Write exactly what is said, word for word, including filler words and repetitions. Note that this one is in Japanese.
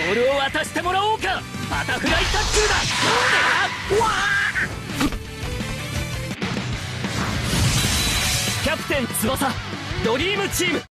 ールを渡してもらおうか。バタフライタックルだ。うわーキャプテン翼ドリームチーム。